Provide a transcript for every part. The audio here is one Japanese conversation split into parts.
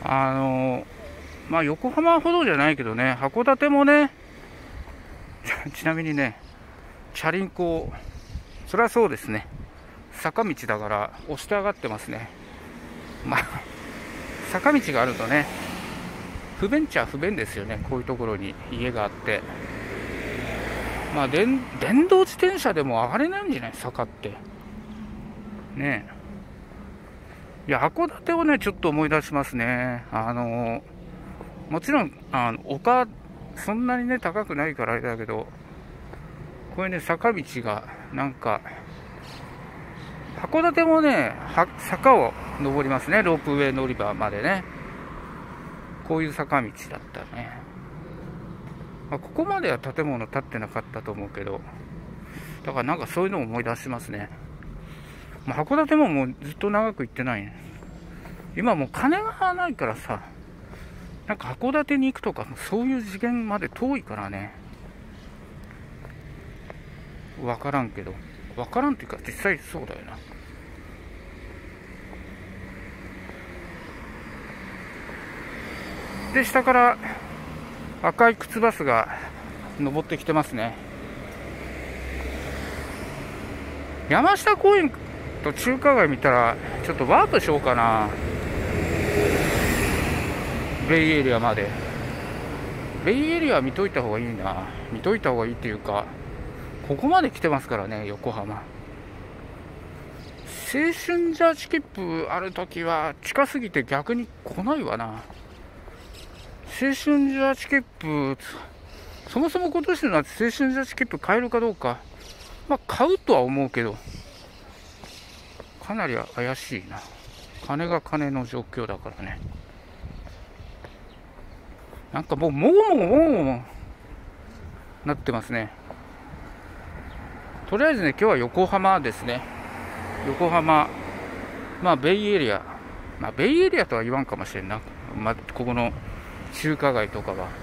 横浜ほどじゃないけどね、函館もね、ちなみにね、チャリンコ、それはそうですね、坂道だから押して上がってますね。坂道があるとね、不便っちゃ不便ですよね。こういうところに家があって、電動自転車でも上がれないんじゃない、坂ってね。いや、函館をねちょっと思い出しますね。もちろん丘そんなにね高くないからあれだけど、これね坂道がなんか、函館もね坂を登りますね、ロープウェイ乗り場までね。こういう坂道だったね。ここまでは建物建ってなかったと思うけど、だからなんかそういうのを思い出しますね。函館ももうずっと長く行ってないね。今もう金がないからさ、なんか函館に行くとかそういう次元まで遠いからね、分からんけど、分からんっていうか実際そうだよな。で、下から赤い靴バスが登ってきてますね。山下公園と中華街見たらちょっとワープしようかな、ベイエリアまで。ベイエリア見といた方がいいな。見といた方がいいっていうか、ここまで来てますからね、横浜。青春ジャージ切符あるときは近すぎて逆に来ないわな。青春ジャージ切符、そもそも今年の夏青春ジャージ切符買えるかどうか、買うとは思うけど、かなり怪しいな。金が金の状況だからね。なんかもうなってますね。とりあえずね、今日は横浜ですね。横浜、ベイエリア、ベイエリアとは言わんかもしれんな。ここの中華街とかは。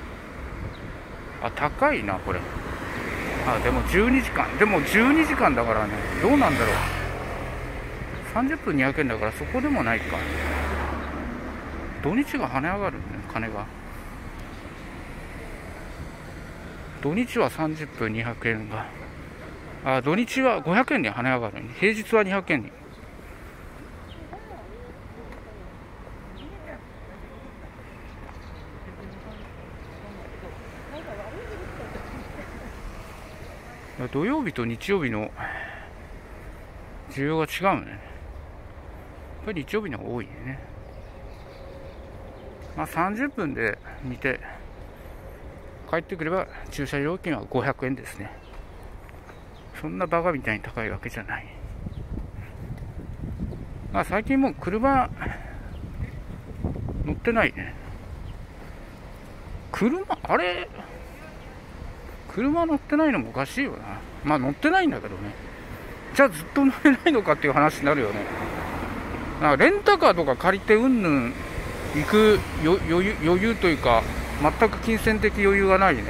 高いな、これ。でも12時間。でも12時間だからね、どうなんだろう。30分200円だからそこでもないか。土日が跳ね上がるね、金が。土日は30分200円が。土日は500円に跳ね上がる。平日は200円に。土曜日と日曜日の需要が違うね。やっぱり日曜日の方が多いね。30分で見て帰ってくれば駐車料金は500円ですね。そんなバカみたいに高いわけじゃない。最近もう車乗ってないね。車乗ってないのもおかしいよな。乗ってないんだけどね。じゃあずっと乗れないのかっていう話になるよね。レンタカーとか借りてうんぬん行く余裕というか、全く金銭的余裕がないね。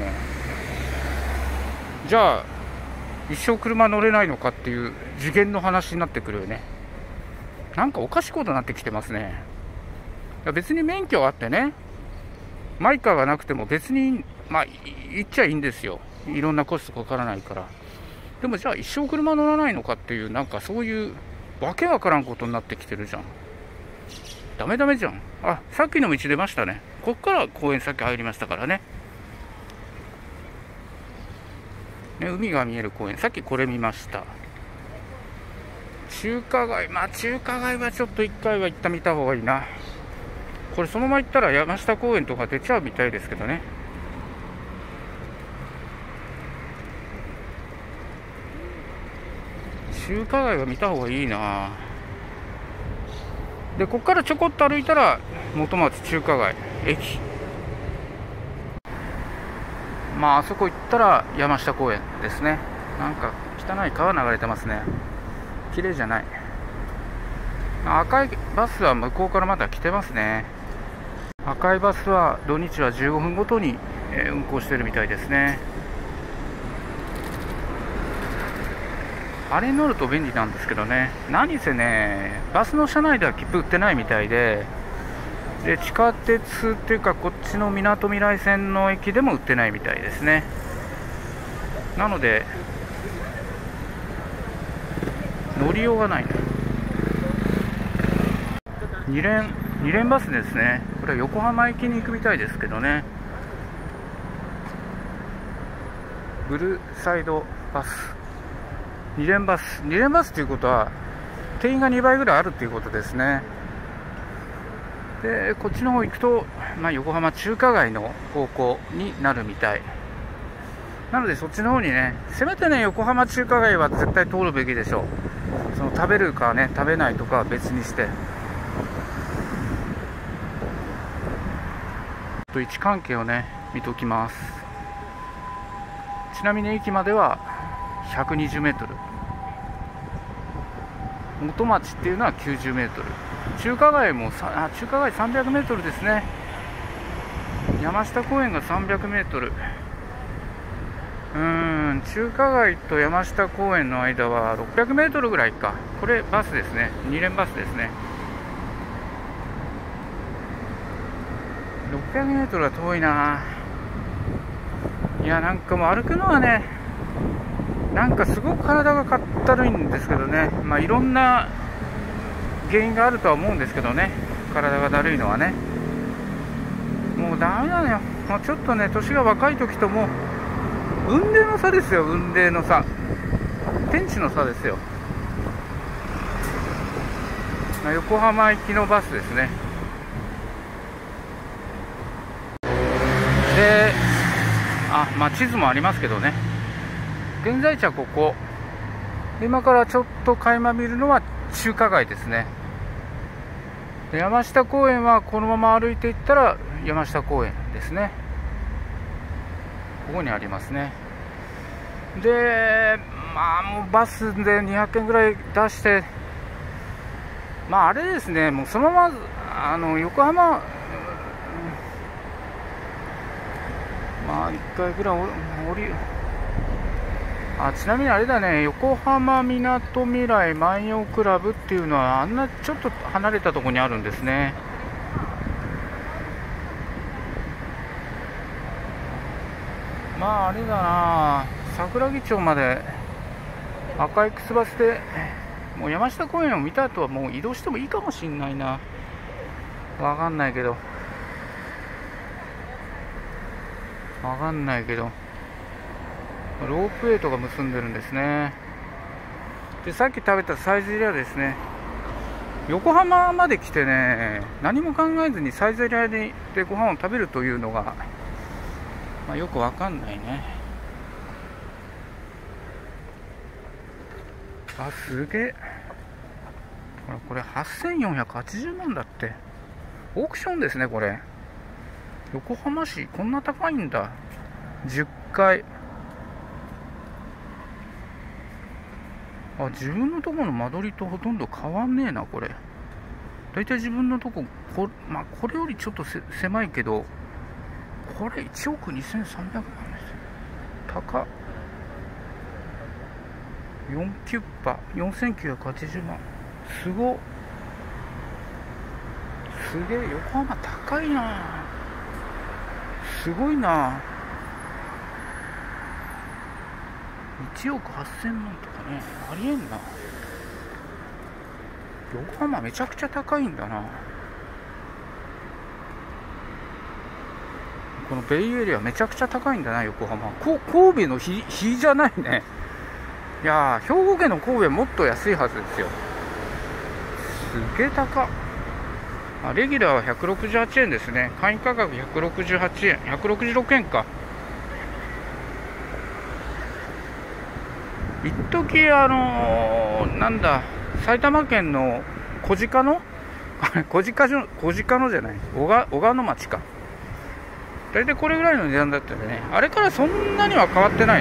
じゃあ一生車乗れないのかっていう次元の話になってくるよね。なんかおかしいことになってきてますね。別に免許があってね、マイカーがなくても別に行っちゃいいんですよ。いろんなコストかからないから。でもじゃあ一生車乗らないのかっていう、なんかそういうわけわからんことになってきてるじゃん。ダメじゃん。さっきの道出ましたね。こっから公園先入りましたからね。海が見える公園、さっきこれ見ました。中華街、中華街はちょっと一回は行ってみた方がいいな。これそのまま行ったら山下公園とか出ちゃうみたいですけどね。中華街は見た方がいいな。で、ここからちょこっと歩いたら元町中華街駅。あそこ行ったら山下公園ですね。なんか汚い川流れてますね。綺麗じゃない。赤いバスは向こうからまだ来てますね。赤いバスは土日は15分ごとに運行してるみたいですね。あれに乗ると便利なんですけどね。何せね、バスの車内では切符売ってないみたいで、 で地下鉄っていうかこっちのみなとみらい線の駅でも売ってないみたいですね。なので乗りようがないね。2連バスですね。これは横浜駅に行くみたいですけどね。ブルーサイドバス2連バスということは定員が2倍ぐらいあるということですね。でこっちの方行くと、横浜中華街の方向になるみたいなので、そっちの方にね、せめてね、横浜中華街は絶対通るべきでしょう。その食べるかね、食べないとかは別にして、位置関係をね見ときます。ちなみに駅までは120メートル、元町っていうのは90メートル、中華街も中華街300メートルですね。山下公園が300メートル。中華街と山下公園の間は600メートルぐらいか。これバスですね。2連バスですね。600メートルは遠いな。いや、なんかもう歩くのはね、なんかすごく体がかったるいんですけどね。いろんな原因があるとは思うんですけどね、体がだるいのはね。もうダメなのよ。もうちょっとね、年が若い時とも運命の差ですよ。運命の差、天地の差ですよ。横浜行きのバスですね。で、地図もありますけどね、現在地はここ。今からちょっと垣間見るのは中華街ですね。で、山下公園はこのまま歩いていったら山下公園ですね。ここにありますね。で、もうバスで200円ぐらい出して、あれですね、もうそのまま横浜、1回ぐらいちなみにあれだね、横浜みなとみらい万葉クラブっていうのはあんなちょっと離れたところにあるんですね。あれだな、桜木町まで赤いくすバスでもう山下公園を見た後はもう移動してもいいかもしんないな。わかんないけどロープウェイとか結んでるんですね。で、さっき食べたサイゼリヤですね。横浜まで来てね、何も考えずにサイゼリヤでご飯を食べるというのが、よくわかんないね。すげえ。これ8480万だって。オークションですね、これ。横浜市こんな高いんだ。10階。自分のところの間取りとほとんど変わんねえな、これ。だいたい自分のとこ、これよりちょっと狭いけど、これ1億2300万ですよ。高っ。4キュッパ、4980万。すげえ、横浜高いな。すごいな。1億8000万とかね、ありえんな。横浜めちゃくちゃ高いんだな。このベイエリアめちゃくちゃ高いんだな、横浜。神戸の比じゃないね。いやー、兵庫県の神戸はもっと安いはずですよ。すげえ高っ。レギュラーは168円ですね。会員価格168円、166円か。一時なんだ、埼玉県の小鹿野じゃない、小鹿野町か。大体これぐらいの値段だったよね。あれからそんなには変わってない。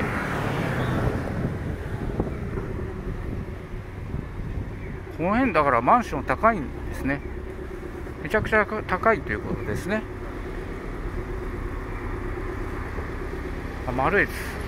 この辺だからマンション高いんですね。めちゃくちゃ高いということですね。マルエツ